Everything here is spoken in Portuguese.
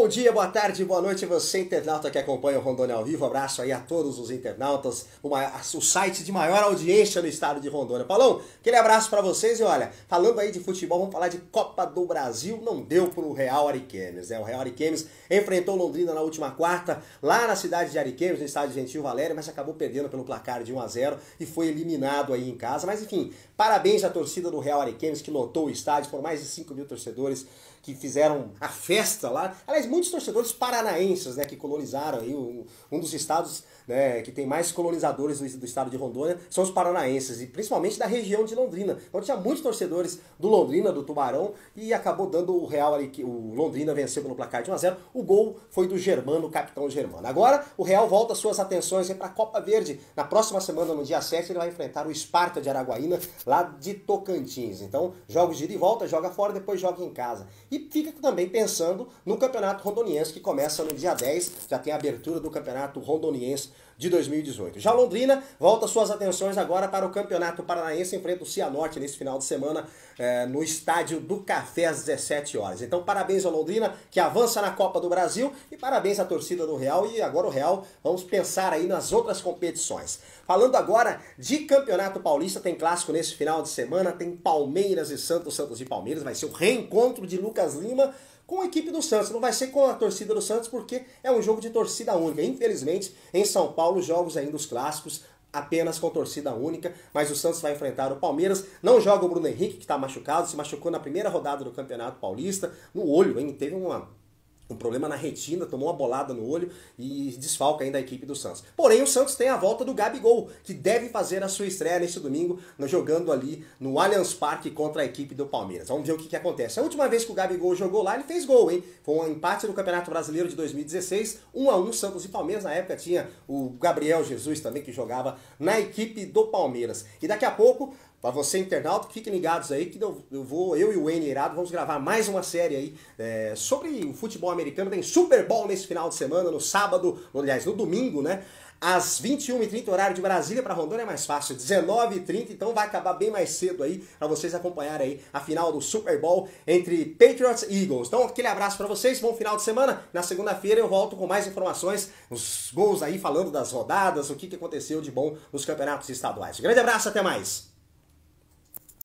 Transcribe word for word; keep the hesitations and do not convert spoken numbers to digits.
Bom dia, boa tarde, boa noite, você internauta que acompanha o Rondônia ao vivo. Abraço aí a todos os internautas, uma, o site de maior audiência no estado de Rondônia. Paulão, aquele abraço pra vocês e olha, falando aí de futebol, vamos falar de Copa do Brasil. Não deu pro Real Ariquemes, né? O Real Ariquemes enfrentou Londrina na última quarta, lá na cidade de Ariquemes, no estádio Gentil Valério, mas acabou perdendo pelo placar de um a zero e foi eliminado aí em casa. Mas enfim, parabéns à torcida do Real Ariquemes que lotou o estádio, foram mais de cinco mil torcedores que fizeram a festa lá. Aliás, muitos torcedores paranaenses, né, que colonizaram aí um, um dos estados, né, que tem mais colonizadores do, do estado de Rondônia, são os paranaenses, e principalmente da região de Londrina. Então tinha muitos torcedores do Londrina, do Tubarão, e acabou dando o Real, o Londrina venceu pelo placar de um a zero. O gol foi do Germano, o capitão Germano. Agora o Real volta suas atenções para a Copa Verde. Na próxima semana, no dia sete, ele vai enfrentar o Sparta de Araguaína, lá de Tocantins. Então, jogos de ida e volta, joga fora, depois joga em casa. E fica também pensando no Campeonato Rondoniense, que começa no dia dez, já tem a abertura do Campeonato Rondoniense de dois mil e dezoito. Já Londrina volta suas atenções agora para o Campeonato Paranaense, enfrenta o Cianorte nesse final de semana é, no Estádio do Café às dezessete horas. Então parabéns ao Londrina, que avança na Copa do Brasil, e parabéns à torcida do Real. E agora o Real, vamos pensar aí nas outras competições. Falando agora de Campeonato Paulista, tem clássico nesse final de semana, tem Palmeiras e Santos, Santos e Palmeiras, vai ser o reencontro de Lucas Lima com a equipe do Santos. Não vai ser com a torcida do Santos porque é um jogo de torcida única. Infelizmente, em São Paulo, jogos ainda os clássicos apenas com torcida única, mas o Santos vai enfrentar o Palmeiras. Não joga o Bruno Henrique, que está machucado, se machucou na primeira rodada do Campeonato Paulista, no olho, hein? Teve uma... um problema na retina, tomou uma bolada no olho e desfalca ainda a equipe do Santos. Porém, o Santos tem a volta do Gabigol, que deve fazer a sua estreia neste domingo, jogando ali no Allianz Parque contra a equipe do Palmeiras. Vamos ver o que, que acontece. A última vez que o Gabigol jogou lá, ele fez gol, hein? Foi um empate no Campeonato Brasileiro de dois mil e dezesseis, um a um, Santos e Palmeiras. Na época tinha o Gabriel Jesus também, que jogava na equipe do Palmeiras. E daqui a pouco, para você internauta, fiquem ligados aí que eu, eu vou, eu e o Wayne Irado, vamos gravar mais uma série aí é, sobre o futebol americano. Tem Super Bowl nesse final de semana, no sábado, aliás, no domingo, né? Às vinte e uma e trinta, horário de Brasília. Para Rondônia é mais fácil, dezenove e trinta, então vai acabar bem mais cedo aí, para vocês acompanharem aí a final do Super Bowl entre Patriots e Eagles. Então aquele abraço para vocês, bom final de semana. Na segunda-feira eu volto com mais informações, os gols aí, falando das rodadas, o que, que aconteceu de bom nos campeonatos estaduais. Um grande abraço, até mais!